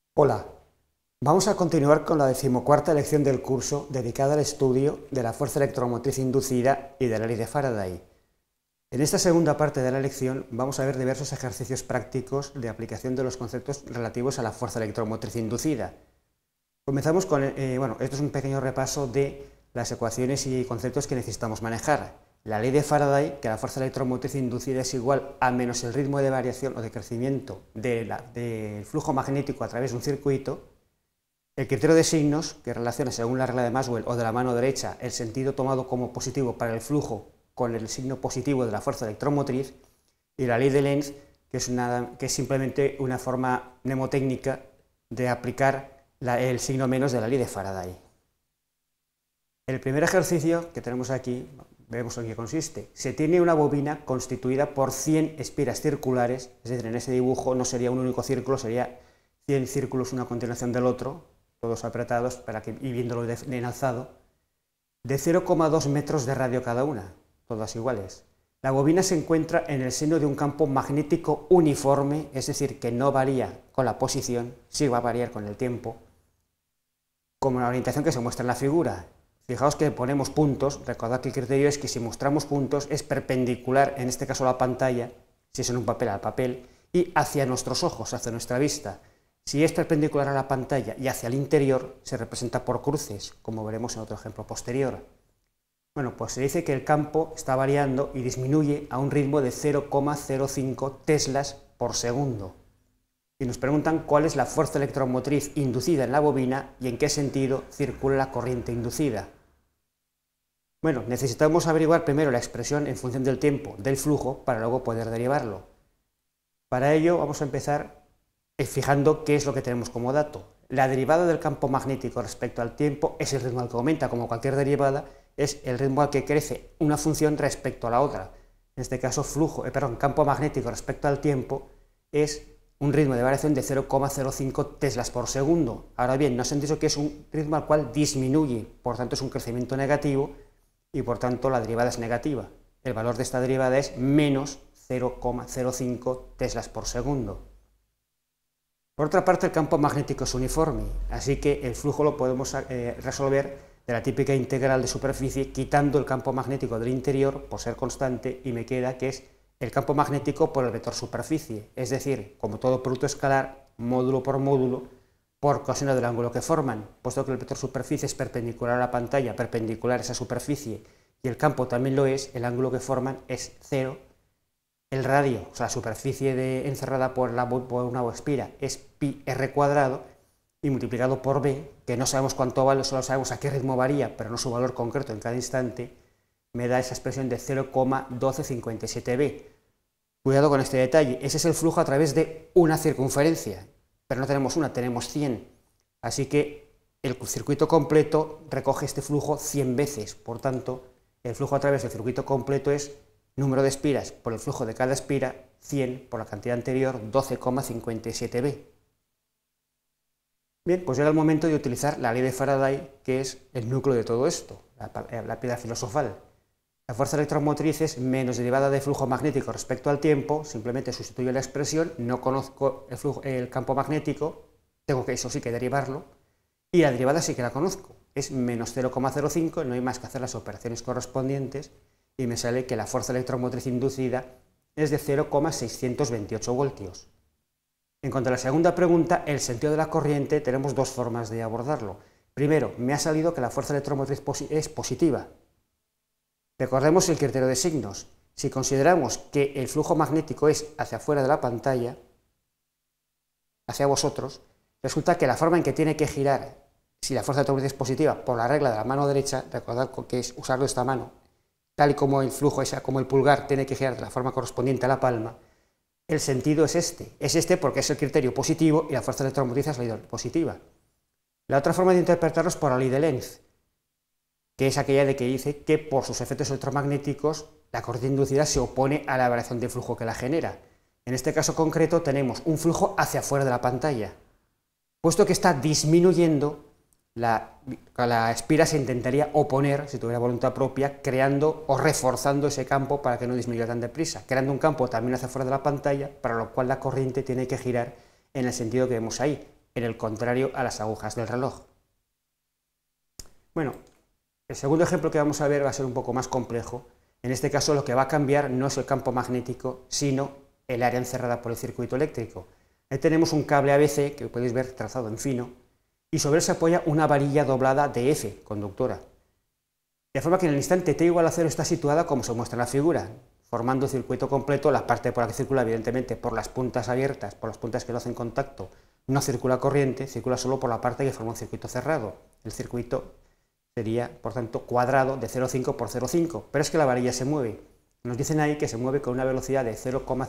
Hola, vamos a continuar con la decimocuarta lección del curso dedicada al estudio de la fuerza electromotriz inducida y de la ley de Faraday. En esta segunda parte de la lección vamos a ver diversos ejercicios prácticos de aplicación de los conceptos relativos a la fuerza electromotriz inducida. Comenzamos con, esto es un pequeño repaso de las ecuaciones y conceptos que necesitamos manejar. La ley de Faraday, que la fuerza electromotriz inducida es igual a menos el ritmo de variación o de crecimiento del flujo magnético a través de un circuito. El criterio de signos, que relaciona según la regla de Maxwell o de la mano derecha el sentido tomado como positivo para el flujo con el signo positivo de la fuerza electromotriz, y la ley de Lenz, que es simplemente una forma mnemotécnica de aplicar el signo menos de la ley de Faraday. El primer ejercicio que tenemos aquí, vemos en qué consiste. Se tiene una bobina constituida por 100 espiras circulares, es decir, en ese dibujo no sería un único círculo, sería 100 círculos uno a continuación del otro, todos apretados y viéndolo en alzado, de 0,2 metros de radio cada una, todas iguales. La bobina se encuentra en el seno de un campo magnético uniforme, es decir, que no varía con la posición, sí va a variar con el tiempo, como la orientación que se muestra en la figura. Fijaos que ponemos puntos, recordad que el criterio es que si mostramos puntos es perpendicular, en este caso a la pantalla, si es en un papel al papel, y hacia nuestros ojos, hacia nuestra vista. Si es perpendicular a la pantalla y hacia el interior, se representa por cruces, como veremos en otro ejemplo posterior. Bueno, pues se dice que el campo está variando y disminuye a un ritmo de 0,05 teslas por segundo. Y nos preguntan cuál es la fuerza electromotriz inducida en la bobina y en qué sentido circula la corriente inducida. Bueno, necesitamos averiguar primero la expresión en función del tiempo del flujo para luego poder derivarlo. Para ello vamos a empezar fijando qué es lo que tenemos como dato. La derivada del campo magnético respecto al tiempo es el ritmo al que aumenta, como cualquier derivada, es el ritmo al que crece una función respecto a la otra. En este caso, campo magnético respecto al tiempo es un ritmo de variación de 0,05 teslas por segundo. Ahora bien, nos han dicho que es un ritmo al cual disminuye, por tanto es un crecimiento negativo y por tanto la derivada es negativa. El valor de esta derivada es menos 0,05 teslas por segundo. Por otra parte, el campo magnético es uniforme, así que el flujo lo podemos resolver de la típica integral de superficie, quitando el campo magnético del interior por ser constante, y me queda que es el campo magnético por el vector superficie, es decir, como todo producto escalar, módulo por módulo, por coseno del ángulo que forman. Puesto que el vector superficie es perpendicular a la pantalla, perpendicular a esa superficie, y el campo también lo es, el ángulo que forman es 0. El radio, o sea, la superficie encerrada por una espira, es pi r cuadrado, y multiplicado por b, que no sabemos cuánto vale, solo sabemos a qué ritmo varía, pero no su valor concreto en cada instante, me da esa expresión de 0,1257b. Cuidado con este detalle, ese es el flujo a través de una circunferencia, pero no tenemos una, tenemos 100. Así que el circuito completo recoge este flujo 100 veces, por tanto, el flujo a través del circuito completo es número de espiras por el flujo de cada espira, 100 por la cantidad anterior, 12,57b. Bien, pues llega el momento de utilizar la ley de Faraday, que es el núcleo de todo esto, la piedra filosofal. La fuerza electromotriz es menos derivada de flujo magnético respecto al tiempo, simplemente sustituyo la expresión, no conozco el campo magnético, tengo que eso sí que derivarlo, y la derivada sí que la conozco, es menos 0,05, no hay más que hacer las operaciones correspondientes, y me sale que la fuerza electromotriz inducida es de 0,628 voltios. En cuanto a la segunda pregunta, el sentido de la corriente, tenemos dos formas de abordarlo. Primero, me ha salido que la fuerza electromotriz es positiva. Recordemos el criterio de signos. Si consideramos que el flujo magnético es hacia afuera de la pantalla, hacia vosotros, resulta que la forma en que tiene que girar, si la fuerza electromotriz es positiva, por la regla de la mano derecha, recordad que es usarlo esta mano, tal y como el flujo, como el pulgar, tiene que girar de la forma correspondiente a la palma, el sentido es este porque es el criterio positivo y la fuerza electromotriz es la ley positiva. La otra forma de interpretarlo es por la ley de Lenz, que es aquella de que dice que por sus efectos electromagnéticos la corriente inducida se opone a la variación de flujo que la genera. En este caso concreto tenemos un flujo hacia afuera de la pantalla. Puesto que está disminuyendo, la espira se intentaría oponer, si tuviera voluntad propia, creando o reforzando ese campo para que no disminuya tan deprisa, creando un campo también hacia afuera de la pantalla, para lo cual la corriente tiene que girar en el sentido que vemos ahí, en el contrario a las agujas del reloj. Bueno, el segundo ejemplo que vamos a ver va a ser un poco más complejo. En este caso lo que va a cambiar no es el campo magnético, sino el área encerrada por el circuito eléctrico. Ahí tenemos un cable ABC que podéis ver trazado en fino y sobre él se apoya una varilla doblada de F, conductora. De forma que en el instante t igual a 0 está situada como se muestra en la figura, formando el circuito completo. La parte por la que circula, evidentemente, por las puntas abiertas, por las puntas que no hacen contacto, no circula corriente, circula solo por la parte que forma un circuito cerrado. El circuito sería, por tanto, cuadrado de 0,5 por 0,5, pero es que la varilla se mueve. Nos dicen ahí que se mueve con una velocidad de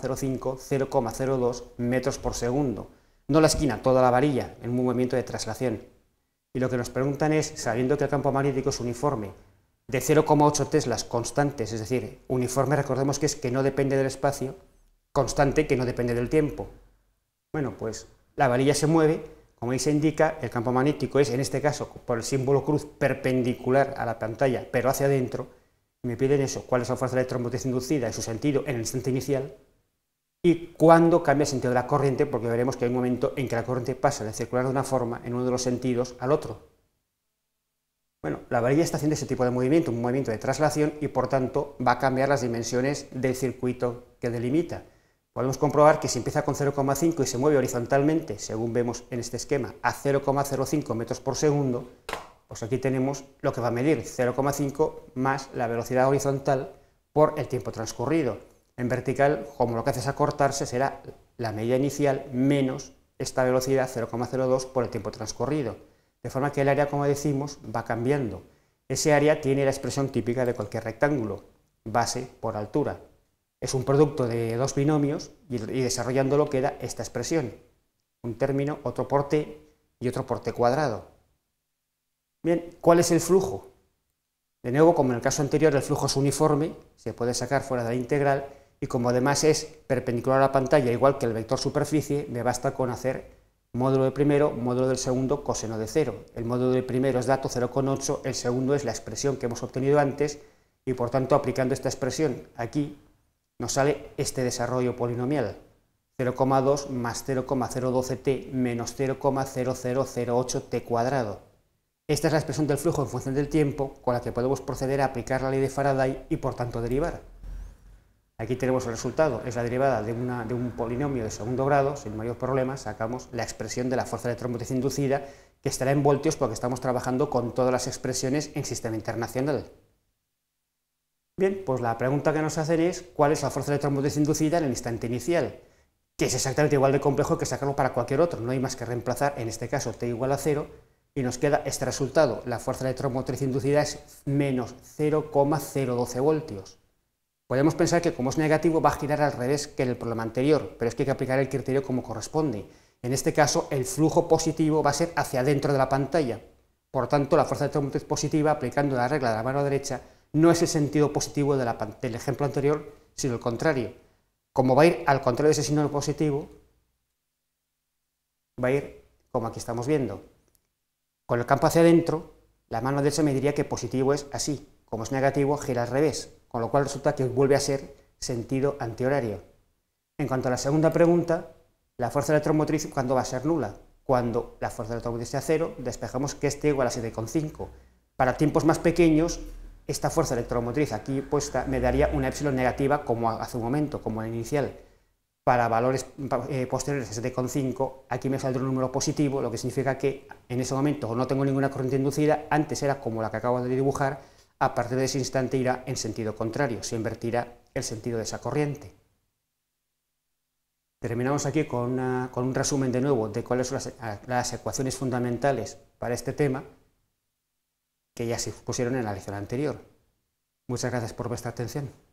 0,05-0,02 metros por segundo. No la esquina, toda la varilla, en un movimiento de traslación. Y lo que nos preguntan es, sabiendo que el campo magnético es uniforme, de 0,8 teslas constantes, es decir, uniforme, recordemos que es que no depende del espacio, constante que no depende del tiempo. Bueno, pues la varilla se mueve, como ahí se indica, el campo magnético es, en este caso, por el símbolo cruz, perpendicular a la pantalla, pero hacia adentro. Me piden eso, cuál es la fuerza electromotriz inducida y su sentido en el instante inicial, y cuándo cambia el sentido de la corriente, porque veremos que hay un momento en que la corriente pasa de circular de una forma en uno de los sentidos al otro. Bueno, la varilla está haciendo ese tipo de movimiento, un movimiento de traslación, y por tanto va a cambiar las dimensiones del circuito que delimita. Podemos comprobar que si empieza con 0,5 y se mueve horizontalmente, según vemos en este esquema, a 0,05 metros por segundo, pues aquí tenemos lo que va a medir, 0,5 más la velocidad horizontal por el tiempo transcurrido. En vertical, como lo que hace es acortarse, será la medida inicial menos esta velocidad, 0,02, por el tiempo transcurrido. De forma que el área, como decimos, va cambiando. Ese área tiene la expresión típica de cualquier rectángulo, base por altura. Es un producto de dos binomios y desarrollándolo queda esta expresión. Un término, otro por t y otro por t cuadrado. Bien, ¿cuál es el flujo? De nuevo, como en el caso anterior, el flujo es uniforme, se puede sacar fuera de la integral, y como además es perpendicular a la pantalla, igual que el vector superficie, me basta con hacer módulo del primero, módulo del segundo, coseno de 0. El módulo del primero es dato 0,8, el segundo es la expresión que hemos obtenido antes, y por tanto, aplicando esta expresión aquí, nos sale este desarrollo polinomial, 0,2 más 0,012t menos 0,0008t cuadrado. Esta es la expresión del flujo en función del tiempo, con la que podemos proceder a aplicar la ley de Faraday y por tanto derivar. Aquí tenemos el resultado, es la derivada de un polinomio de segundo grado, sin mayor problema, sacamos la expresión de la fuerza electromotriz inducida, que estará en voltios porque estamos trabajando con todas las expresiones en sistema internacional. Bien, pues la pregunta que nos hacen es, ¿cuál es la fuerza electromotriz inducida en el instante inicial? Que es exactamente igual de complejo que sacarlo para cualquier otro, no hay más que reemplazar, en este caso t igual a 0, y nos queda este resultado, la fuerza electromotriz inducida es menos 0,012 voltios. Podemos pensar que como es negativo va a girar al revés que en el problema anterior, pero es que hay que aplicar el criterio como corresponde. En este caso el flujo positivo va a ser hacia adentro de la pantalla, por tanto la fuerza electromotriz positiva, aplicando la regla de la mano derecha, no es el sentido positivo del ejemplo anterior, sino el contrario. Como va a ir al contrario de ese signo positivo, va a ir como aquí estamos viendo. Con el campo hacia adentro, la mano derecha me diría que positivo es así, como es negativo, gira al revés, con lo cual resulta que vuelve a ser sentido antihorario. En cuanto a la segunda pregunta, la fuerza electromotriz, ¿cuándo va a ser nula? Cuando la fuerza electromotriz sea 0, despejamos que este igual a 7,5. Para tiempos más pequeños, esta fuerza electromotriz aquí puesta me daría una epsilon negativa, como hace un momento, como el inicial. Para valores posteriores a 7,5, aquí me saldrá un número positivo, lo que significa que en ese momento no tengo ninguna corriente inducida, antes era como la que acabo de dibujar, a partir de ese instante irá en sentido contrario, se invertirá el sentido de esa corriente. Terminamos aquí con un resumen de nuevo de cuáles son las ecuaciones fundamentales para este tema, que ya se pusieron en la lección anterior. Muchas gracias por vuestra atención.